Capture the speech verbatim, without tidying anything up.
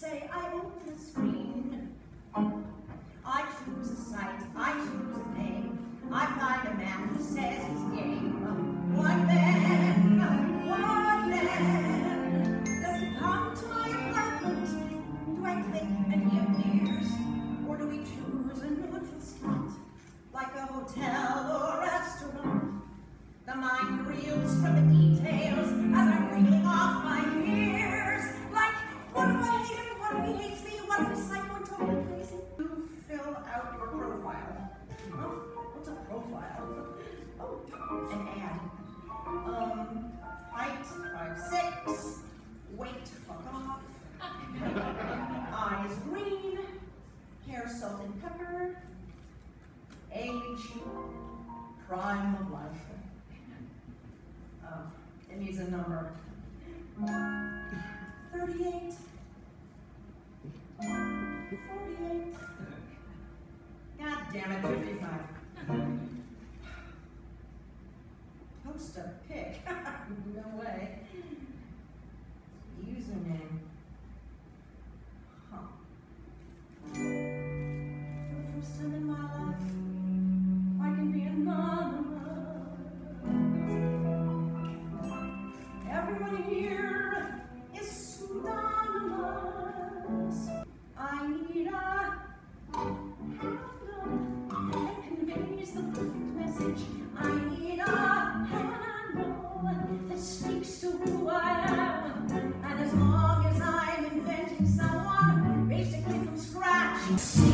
say I open the screen. I choose a site, I choose a name. I find a man who says he's game. What then? What then? Does he come to my apartment? Do I click and he appears? Or do we choose a neutral spot, like a hotel or restaurant? The mind reels from the details as I'm reeling off my fears. Like, what if I hate him? What if he hates me? What if he's psycho and totally crazy? You fill out your profile. Huh? What's a profile? Oh, an ad. Um, height, five six, weight, fuck off. Eyes green, hair salt and pepper, age, prime of life. Oh, it needs a number. thirty-eight. forty-eight. God damn it, fifty-five. Post a pic. No way. Username. Huh. For the first time in my life, I can be anonymous. Everyone here is pseudonymous. I need a handle that conveys the perfect message. I need a handle that speaks to who I am. And as long as I'm inventing someone, basically from scratch,